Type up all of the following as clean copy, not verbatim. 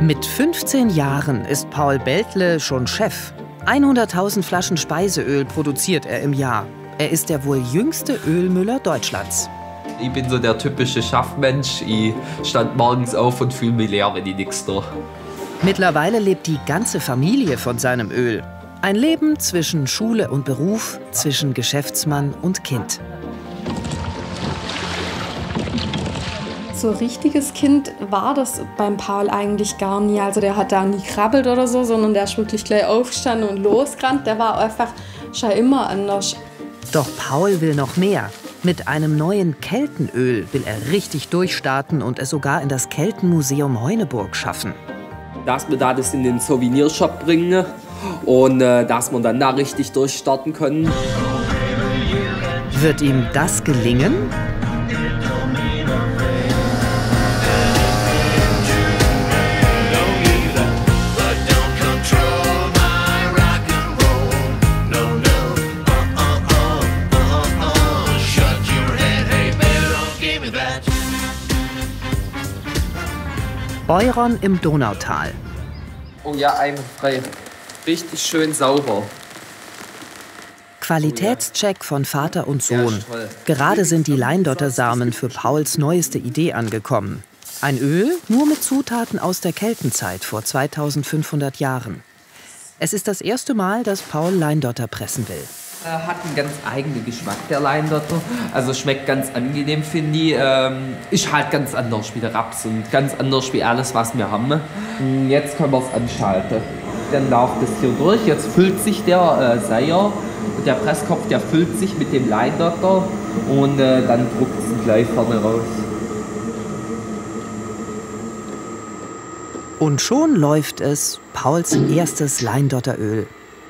Mit 15 Jahren ist Paul Beltle schon Chef. 100.000 Flaschen Speiseöl produziert er im Jahr. Er ist der wohl jüngste Ölmüller Deutschlands. Ich bin so der typische Schaffmensch. Ich stand morgens auf und fühle mich leer, wenn ich nichts tue. Mittlerweile lebt die ganze Familie von seinem Öl. Ein Leben zwischen Schule und Beruf, zwischen Geschäftsmann und Kind. So ein richtiges Kind war das beim Paul eigentlich gar nie. Also der hat da nie krabbelt oder so, sondern der ist wirklich gleich aufgestanden und losgerannt. Der war einfach schon immer anders. Doch Paul will noch mehr. Mit einem neuen Keltenöl will er richtig durchstarten und es sogar in das Keltenmuseum Heuneburg schaffen. Dass wir das in den Souvenirshop bringen und dass wir dann da richtig durchstarten können. Wird ihm das gelingen? Beuron im Donautal. Oh ja, einwandfrei. Richtig schön sauber. Qualitätscheck von Vater und Sohn. Gerade sind die Leindottersamen für Pauls neueste Idee angekommen. Ein Öl nur mit Zutaten aus der Keltenzeit vor 2500 Jahren. Es ist das erste Mal, dass Paul Leindotter pressen will. Hat einen ganz eigenen Geschmack, der Leindotter. Also schmeckt ganz angenehm, finde ich. Ist halt ganz anders wie der Raps und ganz anders wie alles, was wir haben. Jetzt können wir es anschalten. Dann läuft das hier durch. Jetzt füllt sich der Seier. Der Presskopf, der füllt sich mit dem Leindotter und dann druckt es ihn gleich vorne raus. Und schon läuft es, Pauls erstes Leindotteröl.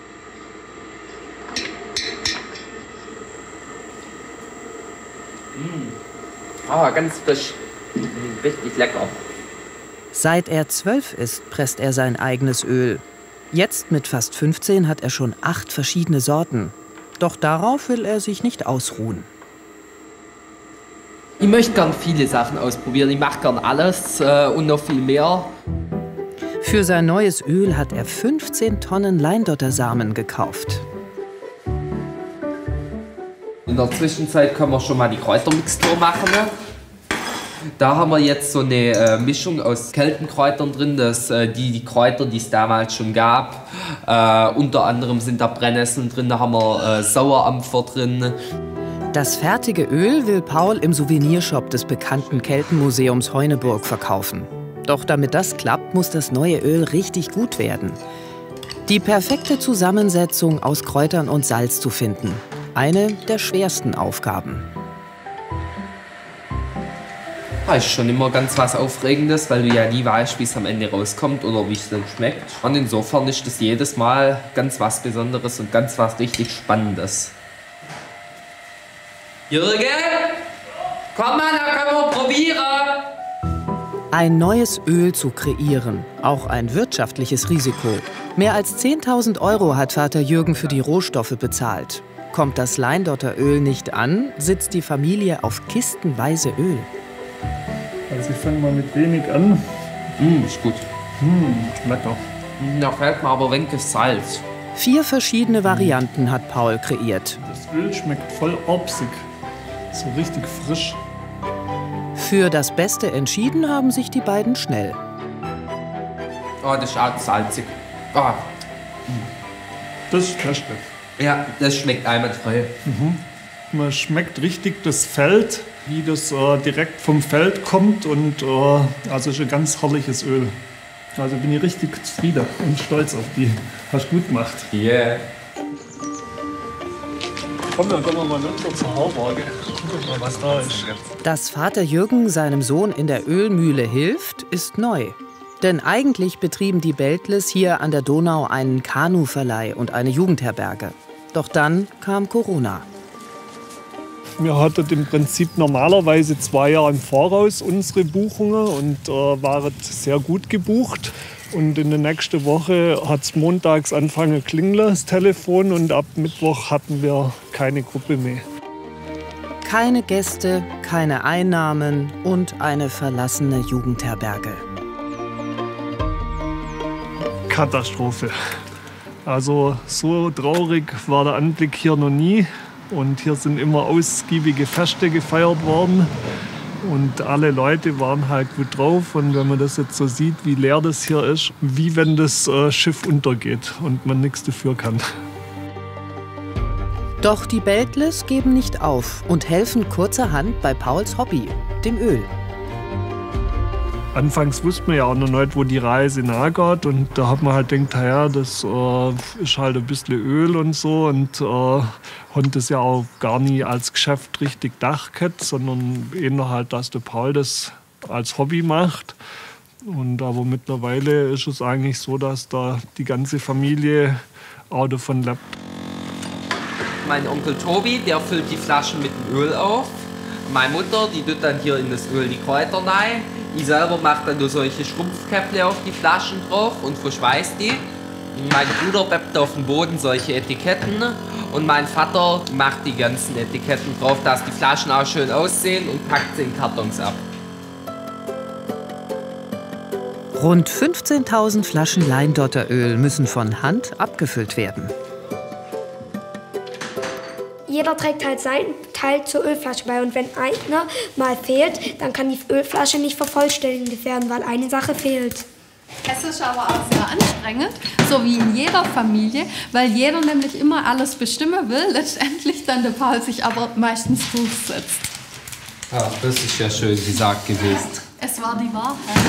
Ganz frisch. Richtig lecker. Seit er 12 ist, presst er sein eigenes Öl. Jetzt mit fast 15 hat er schon 8 verschiedene Sorten. Doch darauf will er sich nicht ausruhen. Ich möchte gern viele Sachen ausprobieren. Ich mache gern alles und noch viel mehr. Für sein neues Öl hat er 15 Tonnen Leindottersamen gekauft. In der Zwischenzeit können wir schon mal die Kräutermixtur machen. Da haben wir jetzt so eine Mischung aus Keltenkräutern drin, die Kräuter, die es damals schon gab. Unter anderem sind da Brennnesseln drin, da haben wir Sauerampfer drin. Das fertige Öl will Paul im Souvenirshop des bekannten Keltenmuseums Heuneburg verkaufen. Doch damit das klappt, muss das neue Öl richtig gut werden. Die perfekte Zusammensetzung aus Kräutern und Salz zu finden. Eine der schwersten Aufgaben. Das ist schon immer ganz was Aufregendes, weil du ja nie weißt, wie es am Ende rauskommt oder wie es dann schmeckt. Und insofern ist das jedes Mal ganz was Besonderes und ganz was richtig Spannendes. Jürgen, komm mal, da können wir probieren. Ein neues Öl zu kreieren, auch ein wirtschaftliches Risiko. Mehr als 10.000 € hat Vater Jürgen für die Rohstoffe bezahlt. Kommt das Leindotteröl nicht an, sitzt die Familie auf kistenweise Öl. Also ich fange mal mit wenig an. Ist gut. Lecker. Da fällt mir aber ein wenig Salz. 4 verschiedene Varianten hat Paul kreiert. Das Öl schmeckt voll obsig. So richtig frisch. Für das Beste entschieden haben sich die beiden schnell. Oh, das ist auch salzig. Oh. Das ist das Beste. Ja, das schmeckt einwandfrei. Man schmeckt richtig das Feld, wie das direkt vom Feld kommt. Und also ist ein ganz herrliches Öl. Also bin ich richtig zufrieden und stolz auf die. Hast gut gemacht. Yeah. Komm, dann kommen wir mal runter zur Hauwaage. Guck mal, was da ist. Dass Vater Jürgen seinem Sohn in der Ölmühle hilft, ist neu. Denn eigentlich betrieben die Beltles hier an der Donau einen Kanuverleih und eine Jugendherberge. Doch dann kam Corona. Wir hatten im Prinzip normalerweise 2 Jahre im Voraus unsere Buchungen und waren sehr gut gebucht. Und in der nächsten Woche hat es montags angefangen zu klingeln, das Telefon, und ab Mittwoch hatten wir keine Gruppe mehr. Keine Gäste, keine Einnahmen und eine verlassene Jugendherberge. Katastrophe. Also so traurig war der Anblick hier noch nie. Und hier sind immer ausgiebige Feste gefeiert worden. Und alle Leute waren halt gut drauf. Und wenn man das jetzt so sieht, wie leer das hier ist, wie wenn das Schiff untergeht und man nichts dafür kann. Doch die Beltles geben nicht auf und helfen kurzerhand bei Pauls Hobby, dem Öl. Anfangs wusste man ja auch noch nicht, wo die Reise nachgeht. Und da hat man halt gedacht, ja, das ist halt ein bisschen Öl und so. Und hat das ja auch gar nie als Geschäft richtig gedacht, sondern eher halt, dass der Paul das als Hobby macht. Und aber mittlerweile ist es eigentlich so, dass da die ganze Familie auch davon lebt. Mein Onkel Tobi, der füllt die Flaschen mit dem Öl auf. Meine Mutter, die tut dann hier in das Öl die Kräuter rein. Ich selber mache dann nur solche Schrumpfkäpple auf die Flaschen drauf und verschweiß die. Mein Bruder beppt auf dem Boden solche Etiketten und mein Vater macht die ganzen Etiketten drauf, dass die Flaschen auch schön aussehen und packt sie in Kartons ab. Rund 15.000 Flaschen Leindotteröl müssen von Hand abgefüllt werden. Jeder trägt halt seinen Teil zur Ölflasche bei. Und wenn einer mal fehlt, dann kann die Ölflasche nicht vervollständigt werden, weil eine Sache fehlt. Es ist aber auch sehr anstrengend, so wie in jeder Familie, weil jeder nämlich immer alles bestimmen will, letztendlich dann der Paul sich aber meistens durchsetzt. Ach, das ist ja schön gesagt gewesen. Es war die Wahrheit.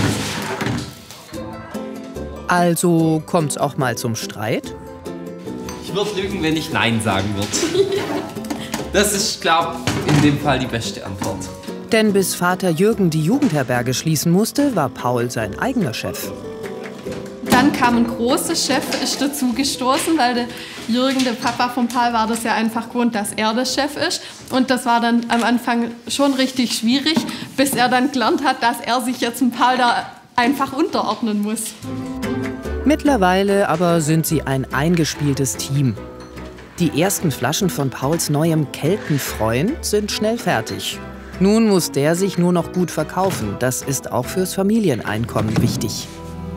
Also kommt's auch mal zum Streit? Ich würde lügen, wenn ich Nein sagen würde. Das ist, glaube ich, in dem Fall die beste Antwort. Denn bis Vater Jürgen die Jugendherberge schließen musste, war Paul sein eigener Chef. Dann kam ein großer Chef ist dazu gestoßen, weil der Jürgen, der Papa von Paul, war das ja einfach gewohnt, dass er der Chef ist. Und das war dann am Anfang schon richtig schwierig, bis er dann gelernt hat, dass er sich jetzt dem Paul da einfach unterordnen muss. Mittlerweile aber sind sie ein eingespieltes Team. Die ersten Flaschen von Pauls neuem Keltenfreund sind schnell fertig. Nun muss der sich nur noch gut verkaufen. Das ist auch fürs Familieneinkommen wichtig.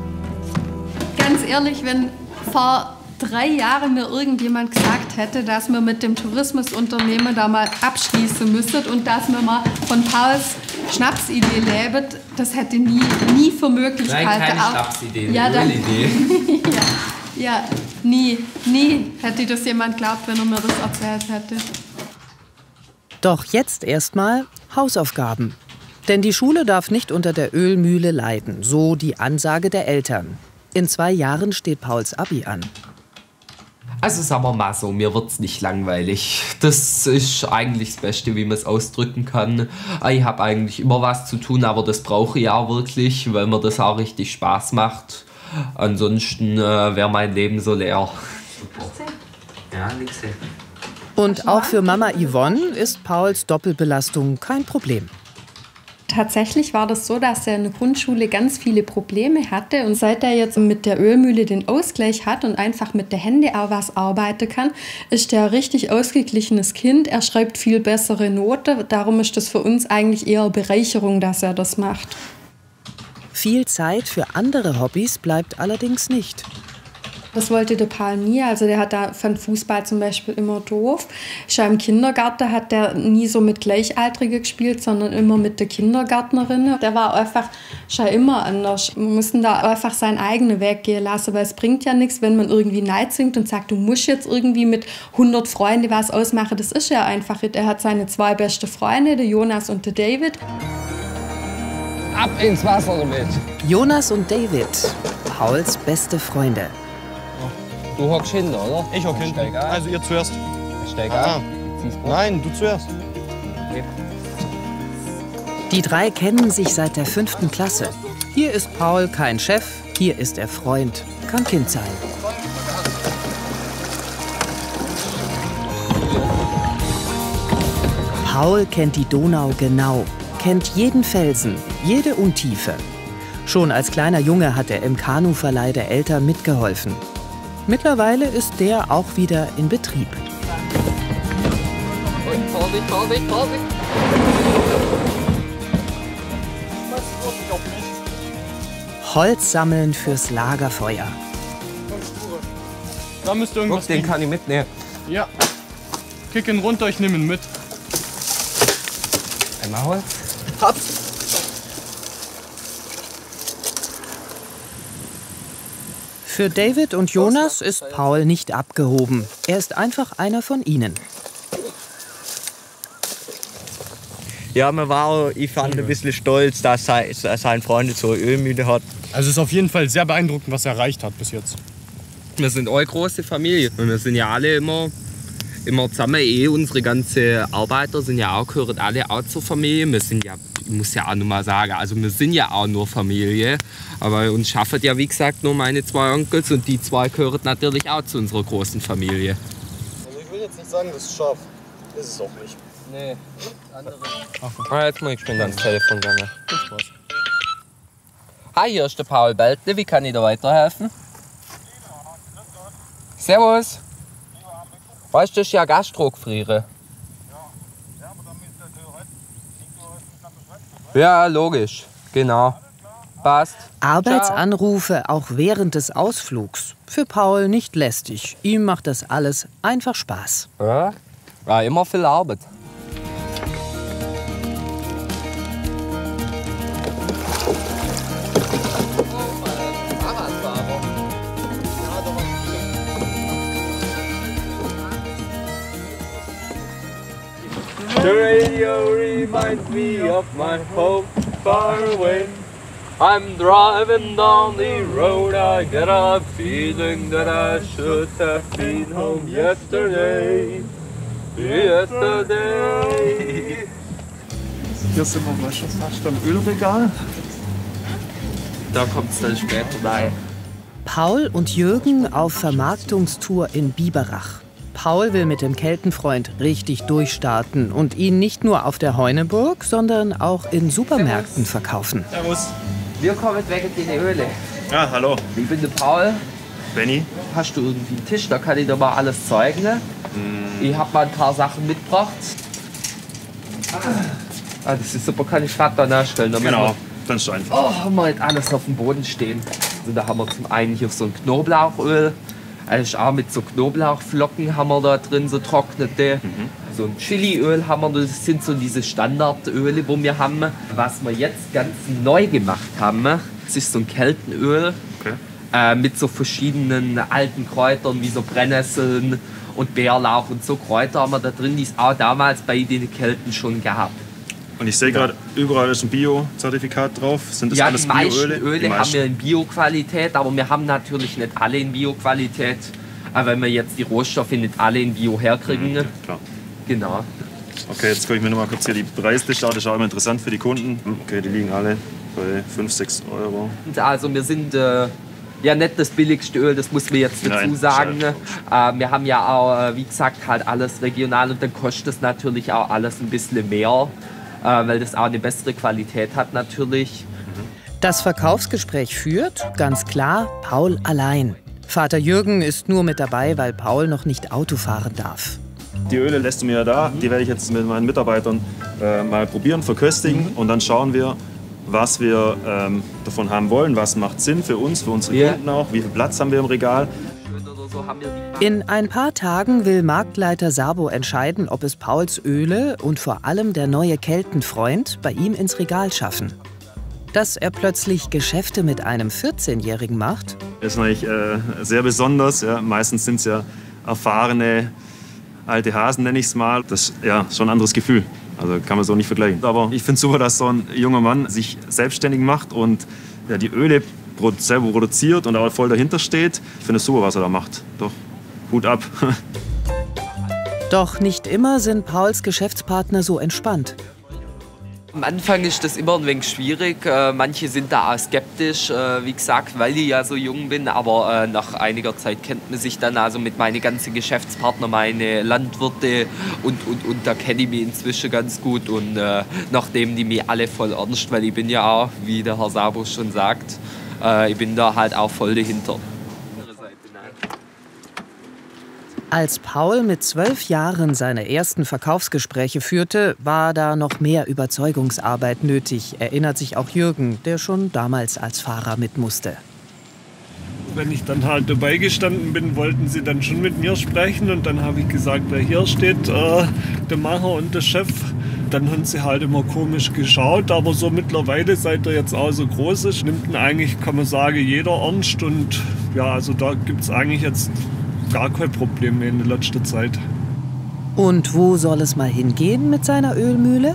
Ganz ehrlich, wenn vor 3 Jahren mir irgendjemand gesagt hätte, dass wir mit dem Tourismusunternehmen da mal abschließen müssen und dass wir mal von Pauls Schnapsidee leben, das hätte nie für möglich gehalten. Nein, keine Schnapsidee, eine ja, Ölidee. ja, nie hätte das jemand geglaubt, wenn er mir das erzählt hätte. Doch jetzt erstmal Hausaufgaben. Denn die Schule darf nicht unter der Ölmühle leiden, so die Ansage der Eltern. In 2 Jahren steht Pauls Abi an. Also sagen wir mal so, mir wird's nicht langweilig. Das ist eigentlich das Beste, wie man es ausdrücken kann. Ich habe eigentlich immer was zu tun, aber das brauche ich auch wirklich, weil mir das auch richtig Spaß macht. Ansonsten wäre mein Leben so leer. Ja, nix. Und auch für Mama Yvonne ist Pauls Doppelbelastung kein Problem. Tatsächlich war das so, dass er in der Grundschule ganz viele Probleme hatte. Und seit er jetzt mit der Ölmühle den Ausgleich hat und einfach mit den Händen auch was arbeiten kann, ist er ein richtig ausgeglichenes Kind. Er schreibt viel bessere Noten. Darum ist das für uns eigentlich eher eine Bereicherung, dass er das macht. Viel Zeit für andere Hobbys bleibt allerdings nicht. Das wollte der Paul nie. Also der hat da von Fußball zum Beispiel immer doof. Schon im Kindergarten hat der nie so mit Gleichaltrigen gespielt, sondern immer mit der Kindergärtnerin. Der war einfach schon immer anders. Wir mussten da einfach seinen eigenen Weg gehen lassen, weil es bringt ja nichts, wenn man irgendwie Neid singt und sagt, du musst jetzt irgendwie mit 100 Freunden was ausmachen. Das ist ja einfach. Er hat seine 2 beste Freunde, der Jonas und der David. Ab ins Wasser damit. Jonas und David, Pauls beste Freunde. Du hockst hinten, oder? Ich hock hinten. Steig ein. Also ihr zuerst. Steig ein. Nein, du zuerst. Okay. Die 3 kennen sich seit der 5. Klasse. Hier ist Paul kein Chef, hier ist er Freund. Kann Kind sein. Paul kennt die Donau genau, kennt jeden Felsen, jede Untiefe. Schon als kleiner Junge hat er im Kanuverleih der Eltern mitgeholfen. Mittlerweile ist der auch wieder in Betrieb. Und Vorsicht. Holz sammeln fürs Lagerfeuer. Da müsste irgendwas Den liegen. kann ich mitnehmen. Ja. Kick ihn runter, ich nehme ihn mit. Einmal Holz. Für David und Jonas ist Paul nicht abgehoben. Er ist einfach einer von ihnen. Ja, ich fand ein bisschen stolz, dass sein Freund so eine Ölmühle hat. Also es ist auf jeden Fall sehr beeindruckend, was er erreicht hat bis jetzt. Wir sind eine große Familie und wir sind ja alle immer zusammen. Unsere ganzen Arbeiter sind ja auch, gehören alle auch zur Familie. Wir sind ja, ich muss ja auch noch mal sagen, also wir sind ja auch nur Familie. Aber uns schaffen ja, wie gesagt, nur meine 2 Onkels und die 2 gehören natürlich auch zu unserer großen Familie. Also ich will jetzt nicht sagen, das ist scharf. Ist es auch nicht. Nee, jetzt muss ich schnell ans Telefon gehen. Hi, hier ist der Paul Beltle. Wie kann ich dir weiterhelfen? Servus. Weißt du, das ist ja Gastrogefriere. Ja, logisch. Genau. Passt. Arbeitsanrufe auch während des Ausflugs. Für Paul nicht lästig. Ihm macht das alles einfach Spaß. Ja, war immer viel Arbeit. The radio reminds me of my home far away. I'm driving down the road, I get a feeling that I should have been home yesterday. Yesterday. Hier sind wir mal schon fast am Ölregal. Da kommt es dann später rein. Paul und Jürgen auf Vermarktungstour in Biberach. Paul will mit dem Keltenfreund richtig durchstarten und ihn nicht nur auf der Heuneburg, sondern auch in Supermärkten verkaufen. Servus. Wir kommen wegen den Öle. Ja, hallo. Ich bin der Paul. Benny. Hast du irgendwie einen Tisch, da kann ich dir mal alles zeigen. Ich habe mal ein paar Sachen mitgebracht. Das ist super, kann ich Vater nachstellen. Genau, dann ist es einfach. Oh, haben wir jetzt alles auf dem Boden stehen. Also da haben wir zum einen hier so ein Knoblauchöl. Also auch mit so Knoblauchflocken haben wir da drin, so trocknete. So ein Chiliöl haben wir, das sind so diese Standardöle, wo wir haben. Was wir jetzt ganz neu gemacht haben, das ist so ein Keltenöl. Okay. Mit so verschiedenen alten Kräutern wie so Brennnesseln und Bärlauch und so Kräuter haben wir da drin, die es auch damals bei den Kelten schon gab. Und ich sehe gerade, überall ist ein Bio-Zertifikat drauf. Sind das Ja, alles die meisten Bioöle? Öle haben wir in Bio-Qualität, aber wir haben natürlich nicht alle in Bio-Qualität. Aber wenn wir jetzt die Rohstoffe nicht alle in Bio herkriegen. Klar. Genau. Okay, jetzt gucke ich mir noch mal kurz hier die Preisliste an. Das ist auch immer interessant für die Kunden. Okay, die liegen alle bei 5, 6 Euro. Also wir sind ja nicht das billigste Öl, das muss man jetzt dazu sagen. Wir haben ja auch, wie gesagt, halt alles regional und dann kostet es natürlich auch alles ein bisschen mehr, weil das auch eine bessere Qualität hat natürlich. Das Verkaufsgespräch führt, ganz klar, Paul allein. Vater Jürgen ist nur mit dabei, weil Paul noch nicht Auto fahren darf. Die Öle lässt du mir ja da. Die werde ich jetzt mit meinen Mitarbeitern mal probieren, verköstigen. Und dann schauen wir, was wir davon haben wollen, was macht Sinn für uns, für unsere Kunden auch, wie viel Platz haben wir im Regal. In ein paar Tagen will Marktleiter Sabo entscheiden, ob es Pauls Öle und vor allem der neue Keltenfreund bei ihm ins Regal schaffen. Dass er plötzlich Geschäfte mit einem 14-Jährigen macht? Das ist natürlich sehr besonders. Ja. Meistens sind es ja erfahrene alte Hasen, nenne ich es mal. Das ist ja schon ein anderes Gefühl. Also kann man so nicht vergleichen. Aber ich finde es super, dass so ein junger Mann sich selbstständig macht und ja, die Öle selber produziert und auch voll dahinter steht. Ich finde es super, was er da macht. Doch, Hut ab. Doch nicht immer sind Pauls Geschäftspartner so entspannt. Am Anfang ist das immer ein wenig schwierig. Manche sind da auch skeptisch, wie gesagt, weil ich ja so jung bin. Aber nach einiger Zeit kennt man sich dann also mit meinen ganzen Geschäftspartnern, meine Landwirte und da kenne ich mich inzwischen ganz gut. Und nachdem die mich alle voll ernst, weil ich bin ja auch, wie der Herr Sabo schon sagt, ich bin da halt auch voll dahinter. Als Paul mit 12 Jahren seine ersten Verkaufsgespräche führte, war da noch mehr Überzeugungsarbeit nötig, erinnert sich auch Jürgen, der schon damals als Fahrer mit musste. wenn ich dann halt dabei gestanden bin, wollten sie dann schon mit mir sprechen. Und dann habe ich gesagt, hier steht der Macher und der Chef. Dann haben sie halt immer komisch geschaut. Aber so mittlerweile, seit er jetzt auch so groß ist, nimmt ihn eigentlich, kann man sagen, jeder ernst. Und ja, also da gibt es eigentlich jetzt gar kein Problem mehr in der letzten Zeit. Und wo soll es mal hingehen mit seiner Ölmühle?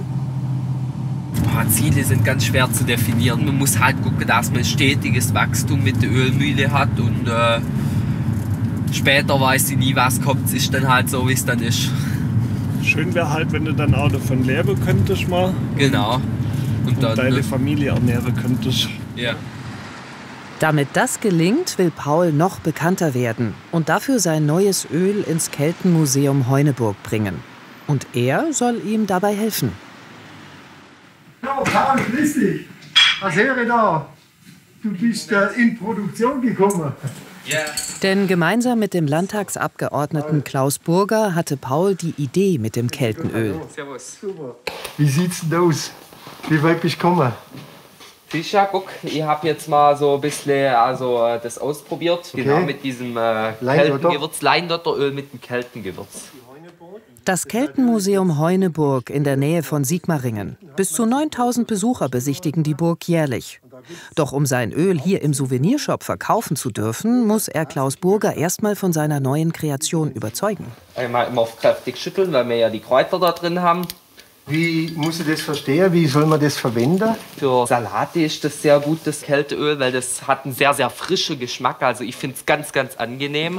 Ziele sind ganz schwer zu definieren. Man muss halt gucken, dass man stetiges Wachstum mit der Ölmühle hat und später weiß ich nie, was kommt. Es ist dann halt so, wie es dann ist. Schön wäre halt, wenn du dann auch davon leben könntest mal. Genau. Und dann deine Familie ernähren könntest. Ja. Damit das gelingt, will Paul noch bekannter werden und dafür sein neues Öl ins Keltenmuseum Heuneburg bringen. Und er soll ihm dabei helfen. Ja, Paul, grüß dich. Was höre ich da? Du bist in Produktion gekommen. Ja. Denn gemeinsam mit dem Landtagsabgeordneten Klaus Burger hatte Paul die Idee mit dem Keltenöl. Servus. Super. Wie sieht's denn aus? Wie weit bist du gekommen? Fischer, guck, ich habe jetzt mal so ein bisschen das ausprobiert. Okay. Genau mit diesem Keltengewürz, Leindotteröl mit dem Keltengewürz. Das Keltenmuseum Heuneburg in der Nähe von Sigmaringen. Bis zu 9000 Besucher besichtigen die Burg jährlich. Doch um sein Öl hier im Souvenirshop verkaufen zu dürfen, muss er Klaus Burger erstmal von seiner neuen Kreation überzeugen. Einmal immer auf kräftig schütteln, weil wir ja die Kräuter da drin haben. Wie muss ich das verstehen? Wie soll man das verwenden? Für Salate ist das sehr gut, das Kälteöl, weil das hat einen sehr, sehr frischen Geschmack. Also ich finde es ganz, ganz angenehm.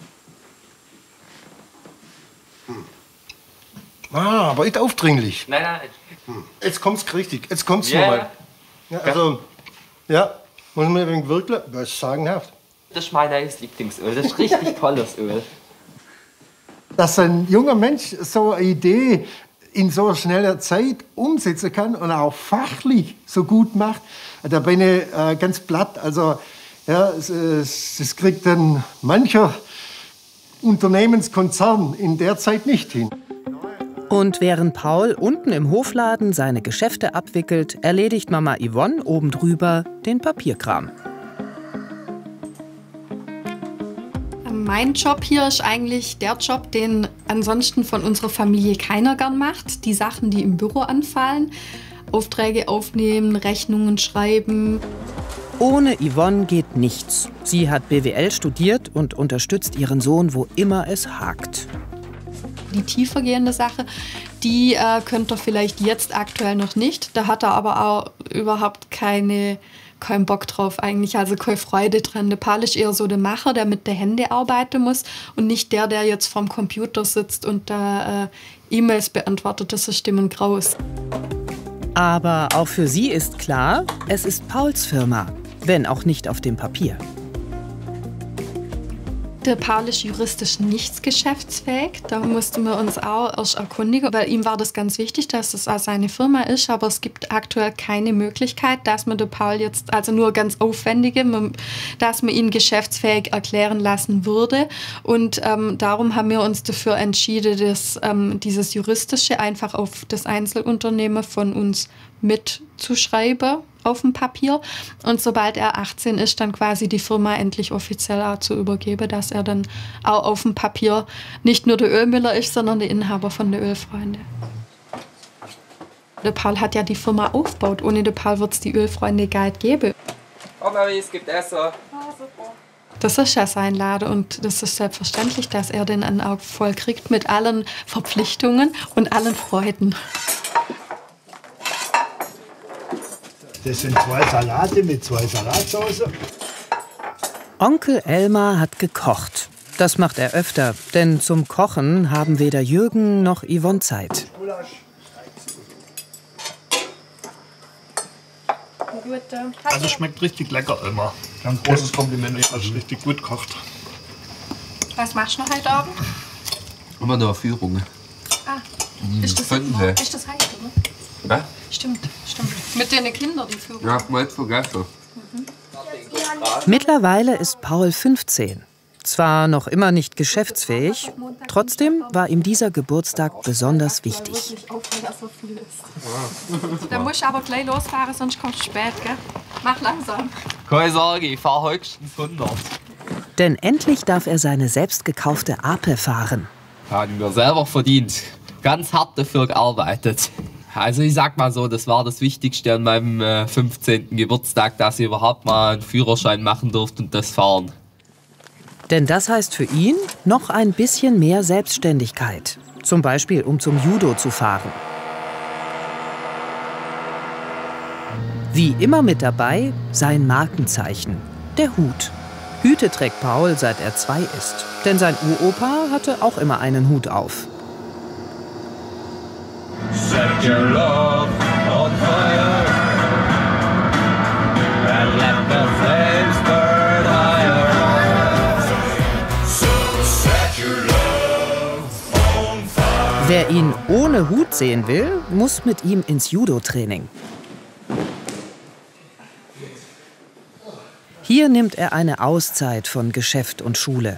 Ah, aber nicht aufdringlich. Nein, nein. Jetzt kommt's richtig. Jetzt kommt's Yeah. nochmal. Ja, also, ja, muss man ein wenig wirkeln. Das ist sagenhaft. Das ist mein neues Lieblingsöl. Das ist richtig tolles Öl. Dass ein junger Mensch so eine Idee in so schneller Zeit umsetzen kann und auch fachlich so gut macht, da bin ich ganz platt. Also, ja, das kriegt dann mancher Unternehmenskonzern in der Zeit nicht hin. Und während Paul unten im Hofladen seine Geschäfte abwickelt, erledigt Mama Yvonne oben drüber den Papierkram. Mein Job hier ist eigentlich der Job, den ansonsten von unserer Familie keiner gern macht. Die Sachen, die im Büro anfallen. Aufträge aufnehmen, Rechnungen schreiben. Ohne Yvonne geht nichts. Sie hat BWL studiert und unterstützt ihren Sohn, wo immer es hakt. Die tiefergehende Sache, die könnt ihr vielleicht jetzt aktuell noch nicht. Da hat er aber auch überhaupt keinen Bock drauf eigentlich, also keine Freude dran. Der Paul ist eher so der Macher, der mit den Händen arbeiten muss und nicht der jetzt vorm Computer sitzt und da E-Mails beantwortet. Das ist Stimmen graus. Aber auch für sie ist klar, es ist Pauls Firma, wenn auch nicht auf dem Papier. Der Paul ist juristisch nicht geschäftsfähig. Da mussten wir uns auch erst erkundigen, weil ihm war das ganz wichtig, dass es auch seine Firma ist. Aber es gibt aktuell keine Möglichkeit, dass man den Paul jetzt, also nur ganz aufwendige, dass man ihn geschäftsfähig erklären lassen würde. Und darum haben wir uns dafür entschieden, dass dieses Juristische einfach auf das Einzelunternehmen von uns mitzuschreiben auf dem Papier und sobald er 18 ist, dann quasi die Firma endlich offiziell auch zu übergeben, dass er dann auch auf dem Papier nicht nur der Ölmüller ist, sondern der Inhaber von der Ölfreunde. Der Paul hat ja die Firma aufgebaut. Ohne den Paul wird es die Ölfreunde gar nicht geben. Oh Mami, es gibt Essen. Das ist ja sein Laden und das ist selbstverständlich, dass er den dann auch voll kriegt mit allen Verpflichtungen und allen Freuden. Das sind 2 Salate mit 2 Salatsoßen. Onkel Elmar hat gekocht. Das macht er öfter, denn zum Kochen haben weder Jürgen noch Yvonne Zeit. Also schmeckt richtig lecker, Elmar. Ein großes Kompliment, also richtig gut kocht. Was machst du noch heute Abend? Immer noch Führung. Ah, ist das heute, oder? Was? Stimmt. Mit den Kindern, die Führung. Ja, mal vergessen. Mittlerweile ist Paul 15. Zwar noch immer nicht geschäftsfähig, trotzdem war ihm dieser Geburtstag besonders wichtig. Da musst du aber gleich losfahren, sonst kommst du spät, gell? Mach langsam. Keine Sorge, ich fahre höchstens 100. Denn endlich darf er seine selbst gekaufte Ape fahren. Haben wir selber verdient. Ganz hart dafür gearbeitet. Also ich sag mal so, das war das Wichtigste an meinem 15. Geburtstag, dass ich überhaupt mal einen Führerschein machen durfte und das fahren. Denn das heißt für ihn noch ein bisschen mehr Selbstständigkeit. Zum Beispiel, um zum Judo zu fahren. Wie immer mit dabei sein Markenzeichen, der Hut. Hüte trägt Paul, seit er 2 ist. Denn sein Uropa hatte auch immer einen Hut auf. Set your love on fire and let the flames burn higher. So set your love on fire. Wer ihn ohne Hut sehen will, muss mit ihm ins Judo-Training. Hier nimmt er eine Auszeit von Geschäft und Schule.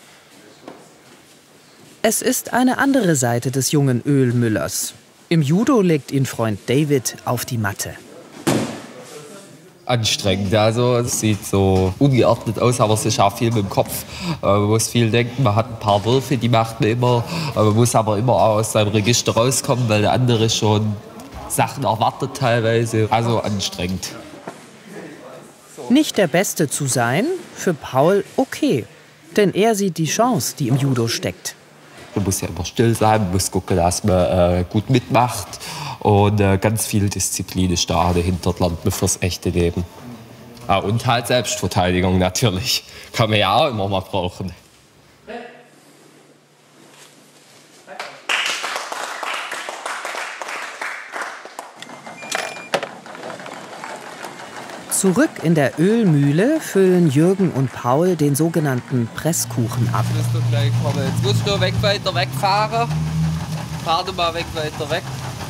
Es ist eine andere Seite des jungen Ölmüllers. Im Judo legt ihn Freund David auf die Matte. Anstrengend, also es sieht so ungeordnet aus, aber es ist auch viel mit dem Kopf. Man muss viel denken, man hat ein paar Würfe, die macht man immer. Man muss aber immer auch aus seinem Register rauskommen, weil der andere schon Sachen erwartet teilweise. Also anstrengend. Nicht der Beste zu sein, für Paul okay. Denn er sieht die Chance, die im Judo steckt. Man muss ja immer still sein, man muss gucken, dass man gut mitmacht. Und ganz viel Disziplin ist da dahinter, lernt man fürs echte Leben. Und halt Selbstverteidigung natürlich. Kann man ja auch immer mal brauchen. Zurück in der Ölmühle füllen Jürgen und Paul den sogenannten Presskuchen ab. Jetzt musst du gleich kommen. Jetzt musst du weiter wegfahren. Fahr du mal weiter weg.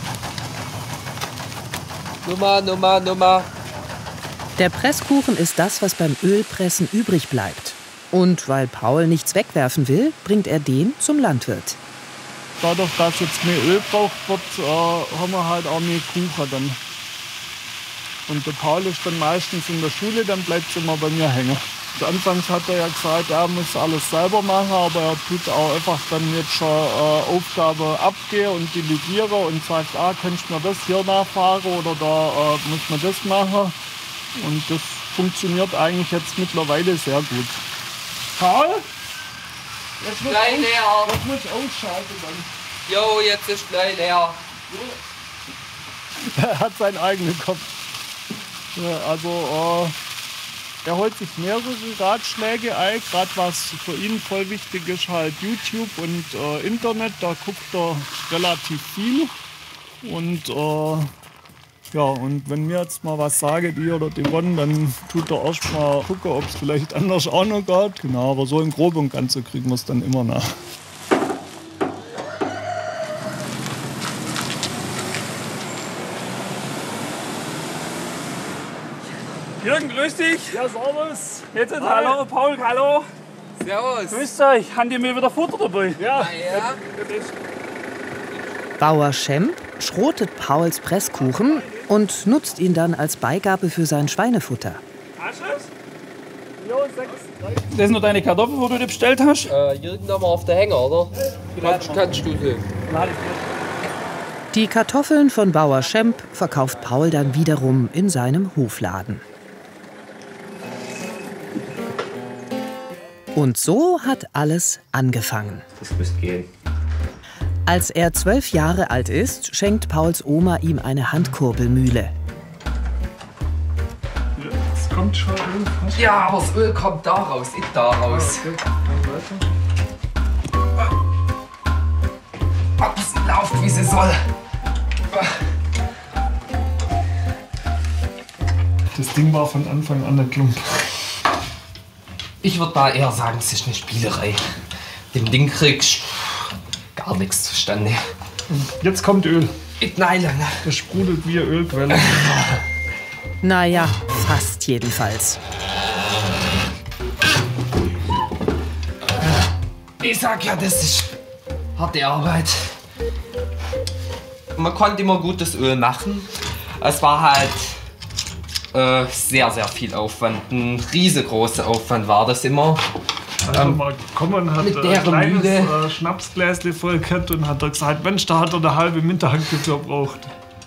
Nummer. Der Presskuchen ist das, was beim Ölpressen übrig bleibt. Und weil Paul nichts wegwerfen will, bringt er den zum Landwirt. Dadurch, dass jetzt mehr Öl braucht wird, haben wir halt auch mehr Kuchen dann. Und der Paul ist dann meistens in der Schule, dann bleibt es immer bei mir hängen. Anfangs hat er ja gesagt, er muss alles selber machen, aber er tut auch einfach dann jetzt schon Aufgaben abgehen und delegieren und sagt, kannst du mir das hier nachfahren oder da muss man das machen. Und das funktioniert eigentlich jetzt mittlerweile sehr gut. Paul? Jetzt muss gleich leer. Das muss ich ausschalten dann. Jo, jetzt ist gleich leer. Er hat seinen eigenen Kopf. Ja, also er holt sich mehrere Ratschläge ein, gerade was für ihn voll wichtig ist, halt YouTube und Internet, da guckt er relativ viel. Und ja, und wenn mir jetzt mal was sagen, die oder die Yvonne, dann tut er erst mal gucken, ob es vielleicht anders auch noch geht. Genau, aber so im Groben und Ganzen kriegen wir es dann immer nach. Jürgen, grüß dich. Ja, servus. Jetzt, hallo, Paul, hallo. Servus. Grüß euch. Habt ihr mir wieder Futter dabei? Ja. Bauer Schemp schrotet Pauls Presskuchen und nutzt ihn dann als Beigabe für sein Schweinefutter. Hast du es? Jo, 6. Das sind nur deine Kartoffeln, wo du dir bestellt hast? Jürgen, da mal auf der Hänger, oder? Kannst du sehen. Die Kartoffeln von Bauer Schemp verkauft Paul dann wiederum in seinem Hofladen. Und so hat alles angefangen. Das müsste gehen. Als er 12 Jahre alt ist, schenkt Pauls Oma ihm eine Handkurbelmühle. Es kommt schon Öl. Ja, aber das Öl kommt da raus, nicht da raus. Ob sie läuft, wie sie soll. Das Ding war von Anfang an ein Klump. Ich würde mal eher sagen, es ist eine Spielerei. Dem Ding kriegst du gar nichts zustande. Jetzt kommt Öl. Nein. Es sprudelt wie eine Ölquelle. Naja, fast jedenfalls. Ich sag ja, das ist harte Arbeit. Man konnte immer gutes Öl machen. Es war halt sehr, sehr viel Aufwand. Ein riesengroßer Aufwand war das immer. Also mal kommen hat mit ein der kleines Schnapsgläschen voll gehabt und hat gesagt, Mensch, da hat er eine halbe Mittag dafür gebraucht.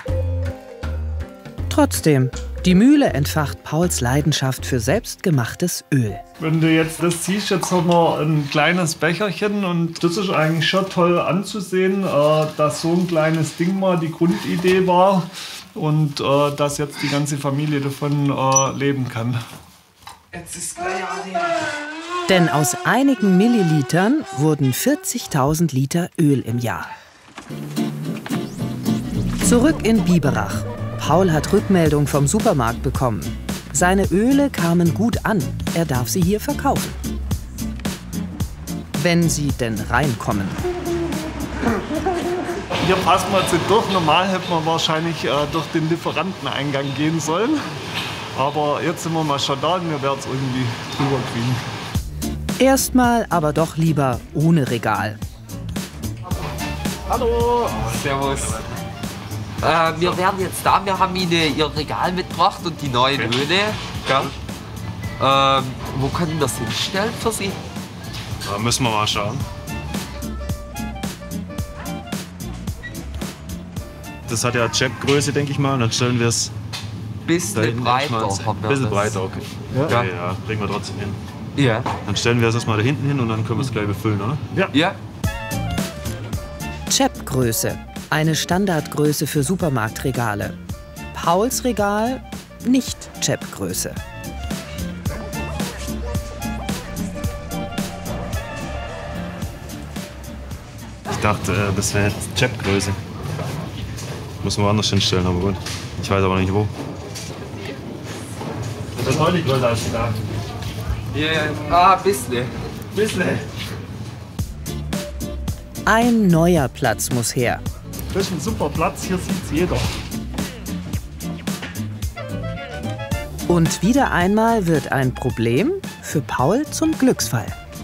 Trotzdem, die Mühle entfacht Pauls Leidenschaft für selbstgemachtes Öl. Wenn du jetzt das siehst, jetzt haben wir ein kleines Becherchen und das ist eigentlich schon toll anzusehen, dass so ein kleines Ding mal die Grundidee war und dass jetzt die ganze Familie davon leben kann. Jetzt ist gleich Denn aus einigen Millilitern wurden 40.000 Liter Öl im Jahr. Zurück in Biberach. Paul hat Rückmeldung vom Supermarkt bekommen. Seine Öle kamen gut an. Er darf sie hier verkaufen. Wenn sie denn reinkommen. Hier passen wir jetzt nicht durch. Normal hätten wir wahrscheinlich durch den Lieferanteneingang gehen sollen. Aber jetzt sind wir mal schon da und wir werden es irgendwie drüber kriegen. Erstmal aber doch lieber ohne Regal. Hallo. Servus. Wir werden jetzt da, wir haben Ihnen Ihr Regal mitgebracht und die neuen Öle. Ja. Wo können wir das hinstellen für Sie? Da müssen wir mal schauen. Das hat ja Chapgröße, denke ich mal. Und dann stellen wir es bisschen breiter. Ein bisschen breiter, okay. Ja. Okay, ja, kriegen wir trotzdem hin. Ja. Dann stellen wir es erstmal da hinten hin und dann können wir es gleich befüllen, oder? Ja. Ja. Chap-Größe. Eine Standardgröße für Supermarktregale. Pauls Regal nicht Chap-Größe. Ich dachte, das wäre jetzt Chap-Größe. Muss man woanders hinstellen, aber gut. Ich weiß aber nicht wo. Das ist heute größer als gedacht. Ja, ein bisschen. Ein neuer Platz muss her. Das ist ein super Platz, hier sieht's jeder. Und wieder einmal wird ein Problem für Paul zum Glücksfall.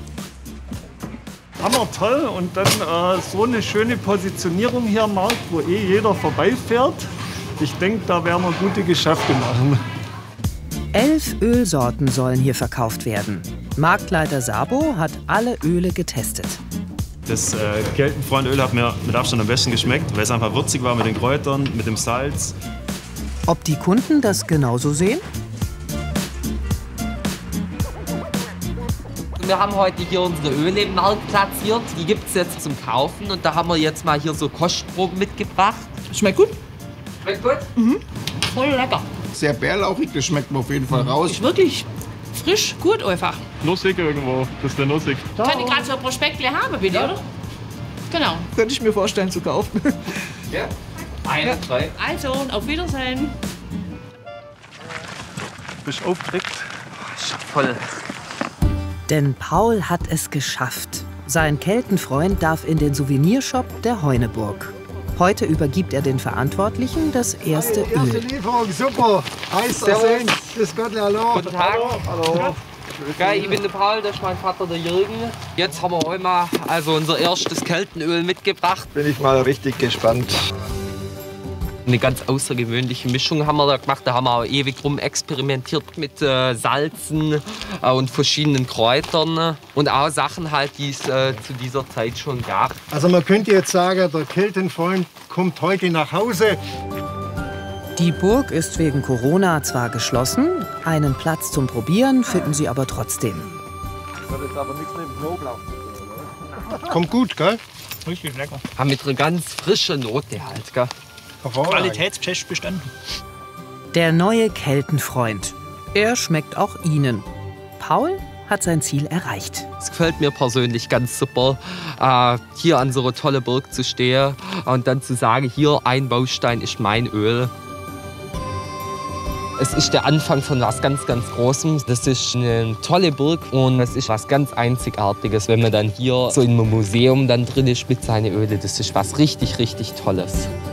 Hammer toll und dann so eine schöne Positionierung hier am Markt, wo jeder vorbeifährt. Ich denke, da werden wir gute Geschäfte machen. 11 Ölsorten sollen hier verkauft werden. Marktleiter Sabo hat alle Öle getestet. Das Keltenfreundöl hat mir mit Abstand am besten geschmeckt, weil es einfach würzig war mit den Kräutern, mit dem Salz. Ob die Kunden das genauso sehen? Wir haben heute hier unsere Öle im Markt platziert. Die gibt es jetzt zum Kaufen und da haben wir jetzt mal hier so Kostproben mitgebracht. Schmeckt gut. Schmeckt gut? Mhm. Voll lecker. Sehr bärlauchig, das schmeckt mir auf jeden Fall raus. Ist wirklich frisch, gut einfach. Nussig irgendwo, das ist der Nussig. Kann ich gerade so ein Prospektle haben, bitte, oder? Genau. Könnte ich mir vorstellen zu kaufen. Ja. 1, 3. Also, auf Wiedersehen. Bist du aufgeregt? Voll. Denn Paul hat es geschafft. Sein Keltenfreund darf in den Souvenirshop der Heuneburg. Heute übergibt er den Verantwortlichen das erste Öl. Erste Lieferung, super. Heiß ersehen. Grüß Gott, hallo. Guten Tag. Hallo. Geil, ich bin der Paul, das ist mein Vater, der Jürgen. Jetzt haben wir heute mal unser erstes Keltenöl mitgebracht. Bin ich mal richtig gespannt. Eine ganz außergewöhnliche Mischung haben wir da gemacht. Da haben wir auch ewig rum experimentiert mit Salzen und verschiedenen Kräutern. Und auch Sachen halt, die es zu dieser Zeit schon gab. Also man könnte jetzt sagen, der Keltenfreund kommt heute nach Hause. Die Burg ist wegen Corona zwar geschlossen, einen Platz zum Probieren finden sie aber trotzdem. Das hat jetzt aber nichts mit dem Knoblauch. Kommt gut, gell? Richtig lecker. Haben mit einer ganz frischen Note halt, gell? Qualitätstest bestanden. Der neue Keltenfreund. Er schmeckt auch Ihnen. Paul hat sein Ziel erreicht. Es gefällt mir persönlich ganz super, hier an so einer tollen Burg zu stehen und dann zu sagen, hier ein Baustein ist mein Öl. Es ist der Anfang von was ganz, ganz Großem. Das ist eine tolle Burg und es ist was ganz Einzigartiges, wenn man dann hier so in einem Museum dann drin ist mit seinen Ölen. Das ist was richtig, richtig Tolles.